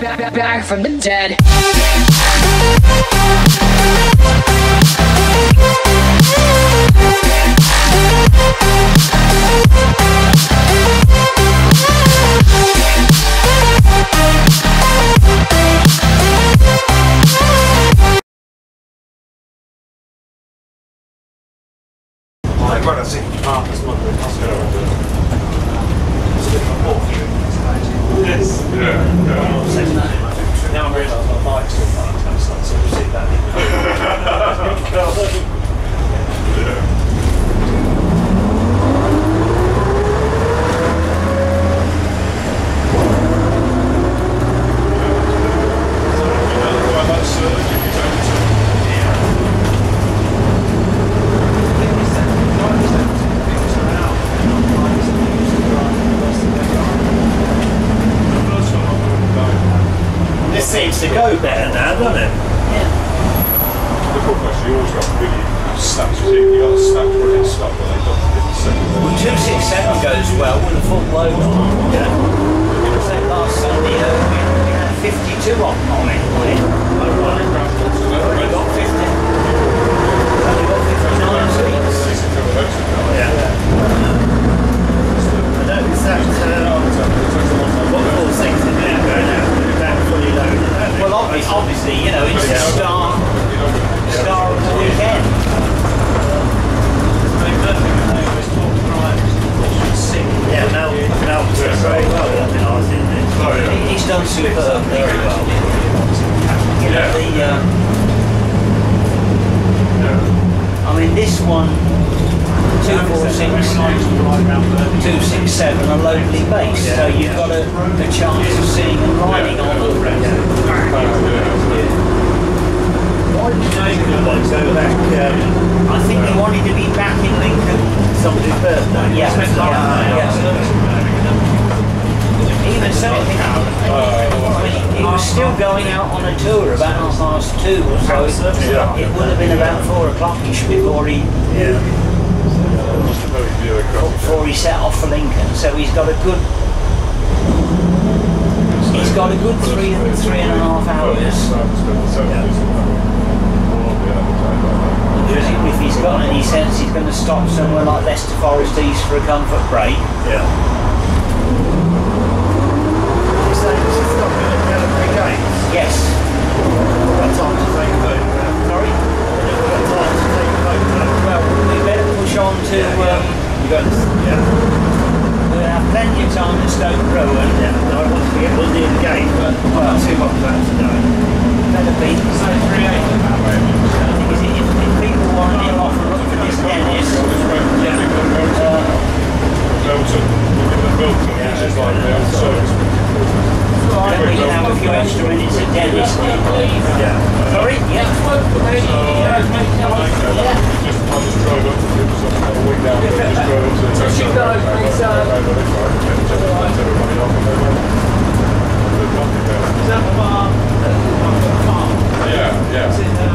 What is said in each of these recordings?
back from the dead. Right, I see. That's my good. Yes. Yeah. Now I realise my bike's still fun. I'm going to start to see that. This seems to go better now, doesn't it? Yeah. The problem is you always got really snaps. You got to snap for it stuff, but they don't get the second. Well, 267 goes well with a full load on. Yeah. So last Sunday we had 52 on it. Only got 50. Only got 59 seats. Yeah. I noticed that what 460 now going out. Fully loaded. Well, obviously, you know, it's the star of the weekend. Yeah, now it's doing very well. He's done superb, very well. You know, I mean, this one, 246, 267 are locally based, so you've got a chance of seeing them riding on them. Why did you go back? I think they wanted to be back in Lincoln. Somebody's birthday? Yeah. Even so, I think he was still going out on a tour about 2:30 or so. It would have been about 4 o'clock-ish before he set off for Lincoln. So he's got a good 3.5 hours. If he's got any sense, he's going to stop somewhere like Leicester Forest East for a comfort break. Yeah. Yes. What time to take a boat? Sorry? What time to take a boat? Well, we better push on to. We'll have plenty of time at Stoke Rowan. Yeah. I want to get one near the gate, but I'll see what that's doing. Better be. If people want to off and look for this Dennis. We can have a few extra minutes at Dennis. Yeah. Sorry? Yeah. I just drove up, it was a week down, I just drove up to the test everybody off and they went. Is that the bar? Yeah. Is it,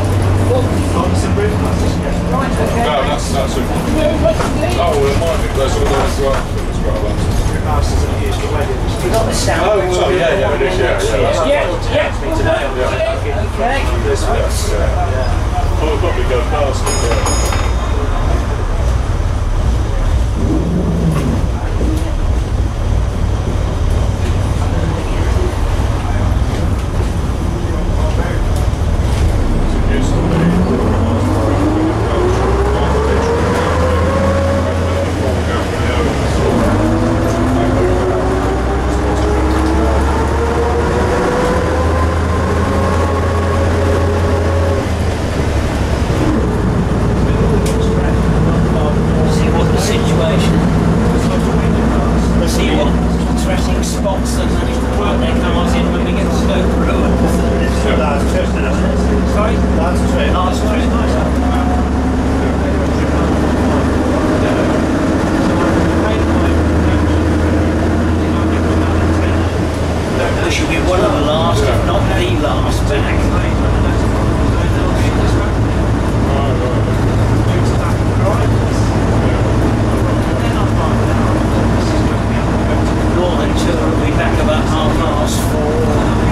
right, okay. No, that's a... Oh, well, it might be, there's all those right. You got the sound. Oh, yeah, it is, yeah. Okay. Oh, we'll probably go past it, yeah. Northern tour will be back about 4:30.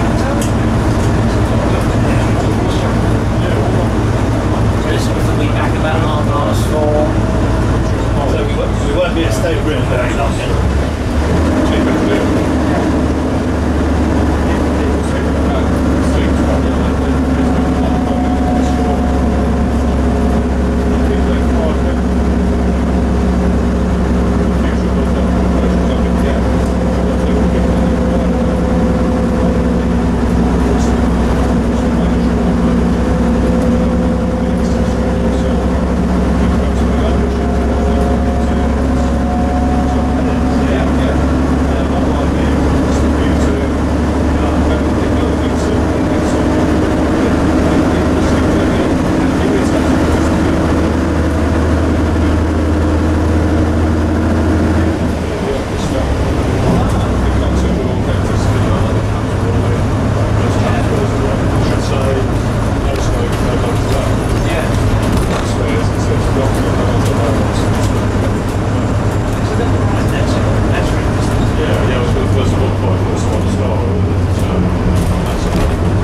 There's a 1.4 star, that's a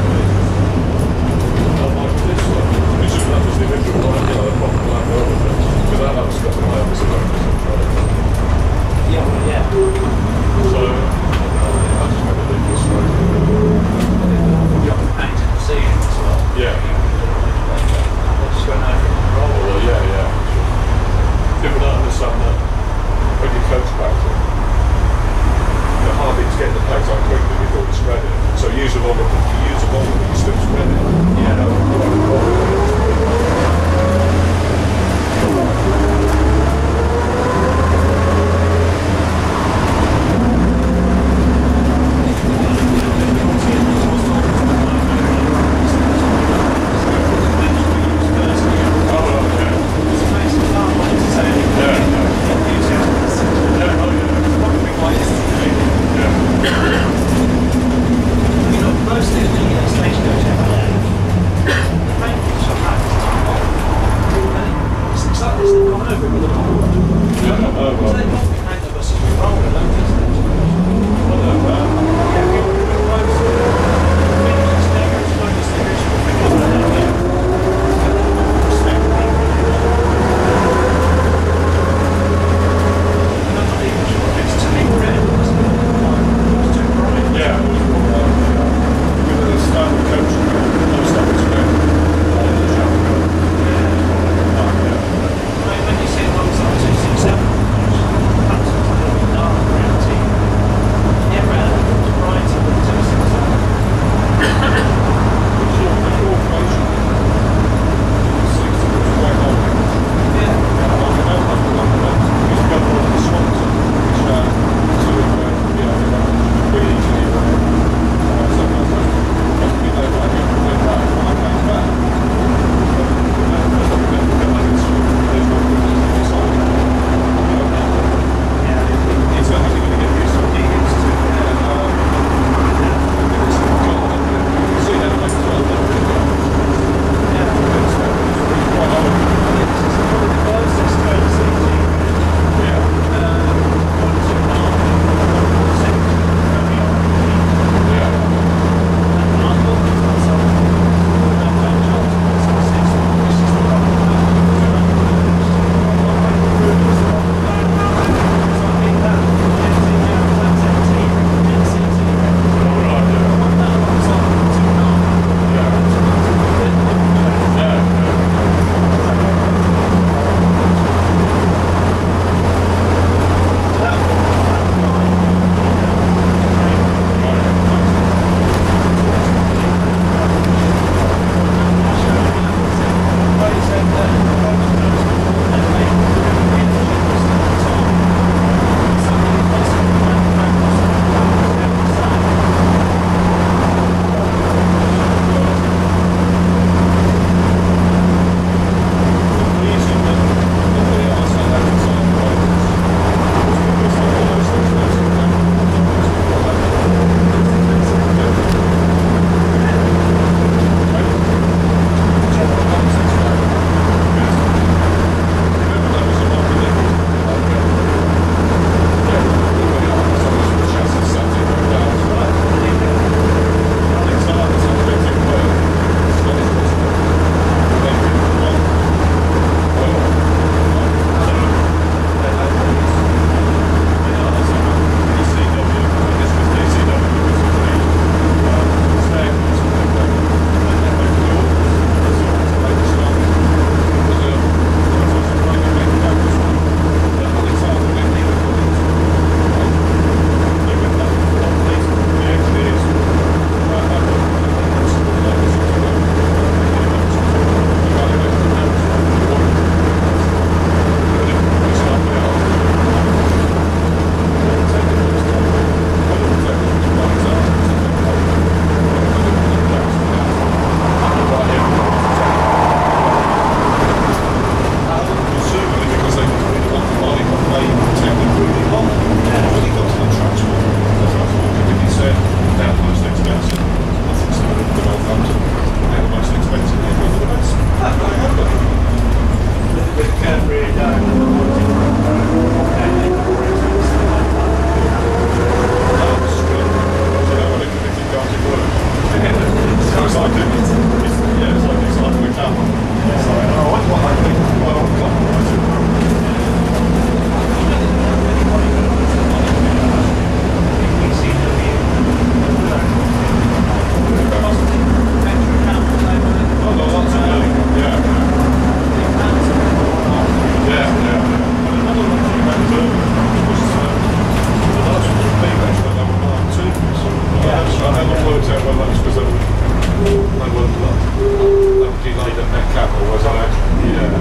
like this one, which is that was the original one, you know, the proper Land Rover, because that was got the purpose of Yeah. so, I just made a bit You're active seeing as well. yeah. I just went over the roll. Well, yeah. People don't understand that when you coach back to hardly to get the plates on quickly before well, that's because they were delayed at their cap, or was it? Yeah.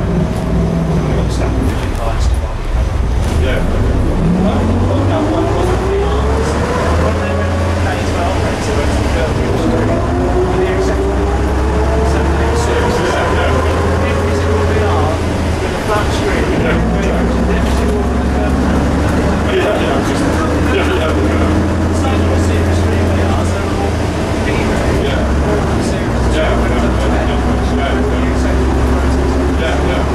Yeah.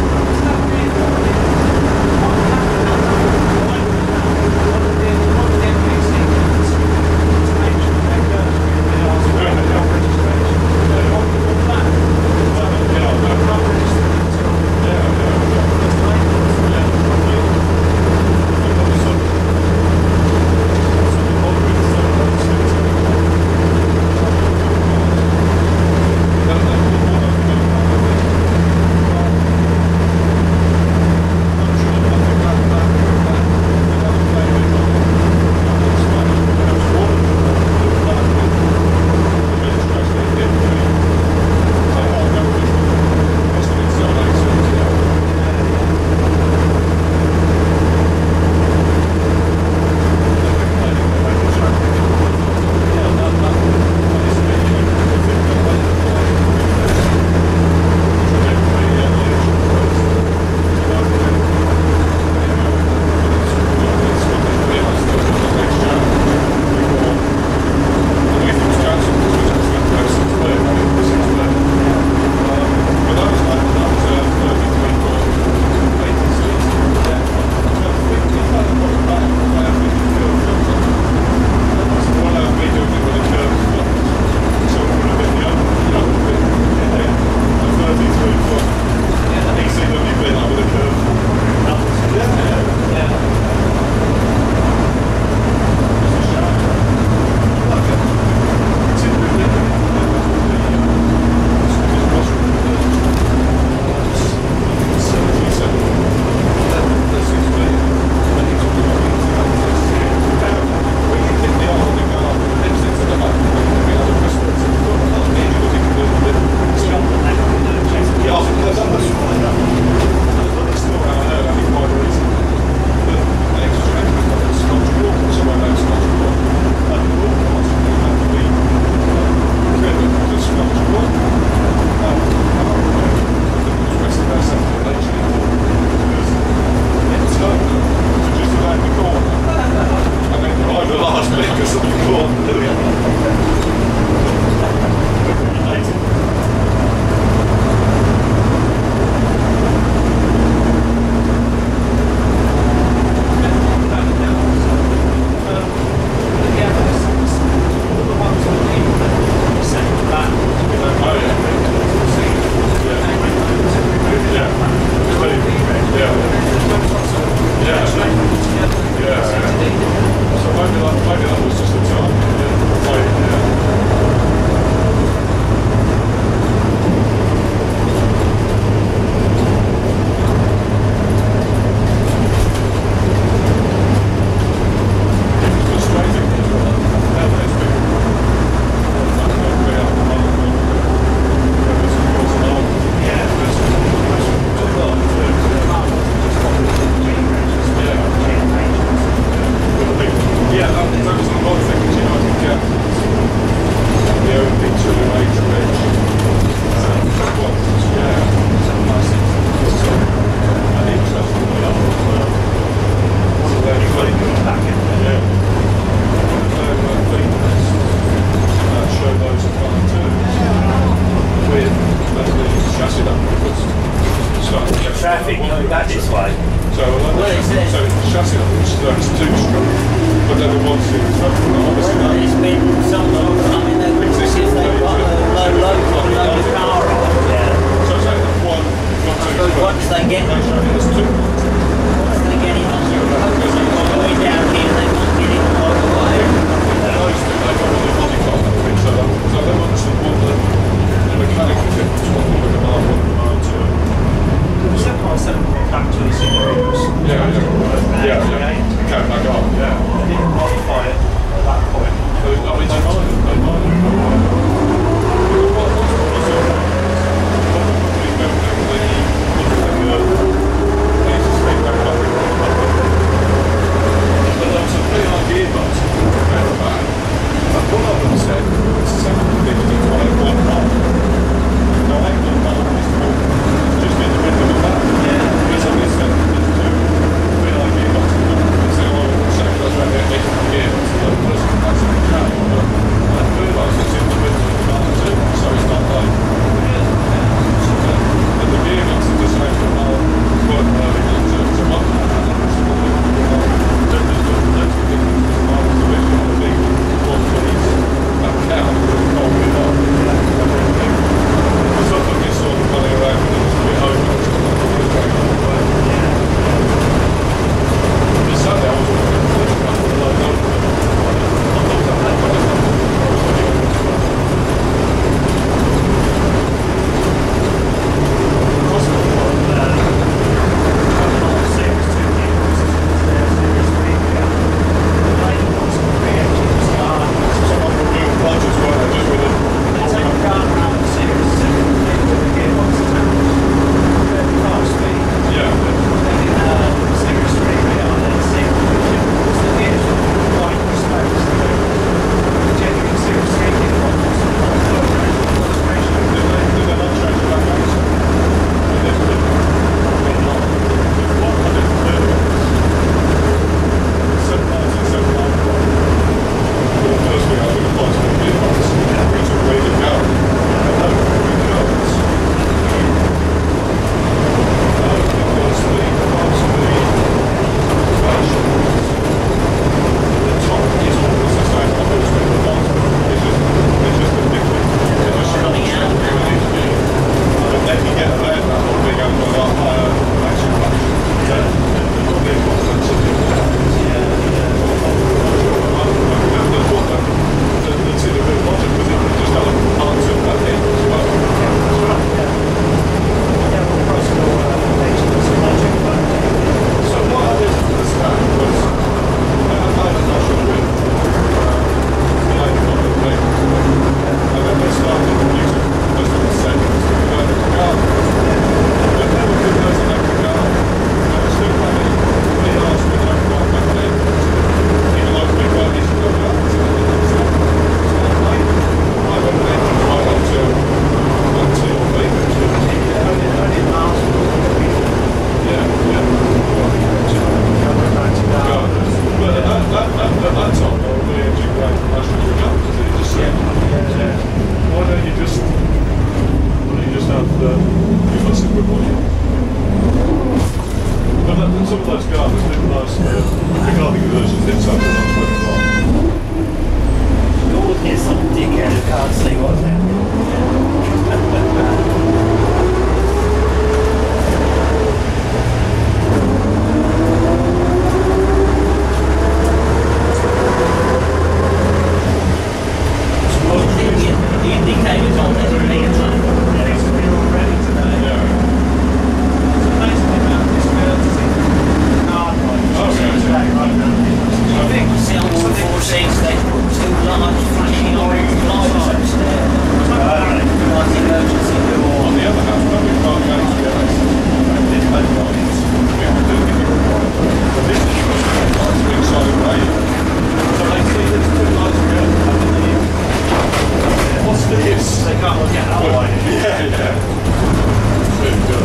is. They can't look at that way. Yeah, yeah. It's really good.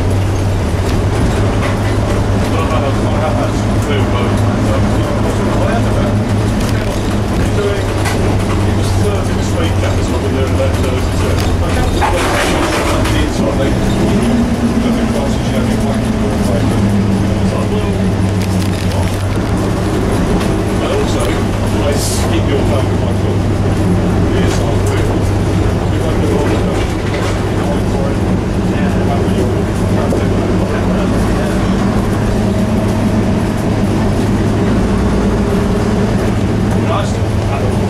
But I have had some clear work. It was 30 this weekend, so I've been doing about 32. I can't just wait on the inside. The class is having one so I will. And also, I keep your phone with my foot. Yes, I'll do it. If I do all of them, I'm for it. Nice to have a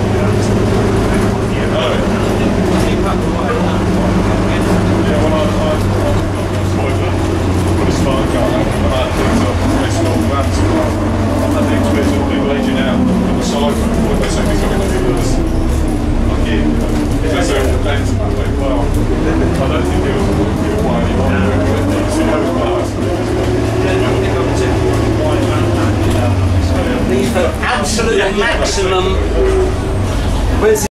yeah, well, I'm put a smart car out and I had things up and they small vans. I've had the experience of people aging out on the side when they say they're going to do this. Like here, if they say all lens and that way, well, I don't think it was why you want to do it. You see those bars. These for absolute maximum. Where's